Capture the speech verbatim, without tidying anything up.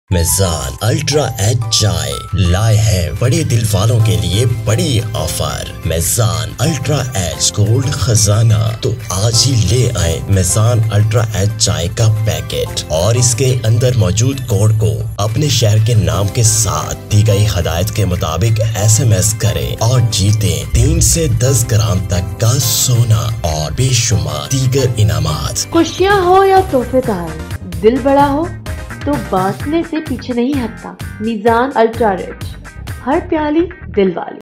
मेज़ान ultra H चाय लाए हैं बड़े दिल वालों के लिए बड़ी offer. Meezan ultra H gold खजाना, तो आज ही ले आए मेज़ान अल्ट्रा एच चाय का पैकेट और इसके अंदर मौजूद कोड को अपने शहर के नाम के साथ दी गई हदायत के मुताबिक एस एम एस करें और जीतें तीन से दस ग्राम तक का सोना और बेशुमार दीगर इनामात। खुशियाँ हो या तोहफेदार, दिल बड़ा हो तो बांटने से पीछे नहीं हटता। मेज़ान अल्ट्रा रिच, हर प्याली दिल वाली।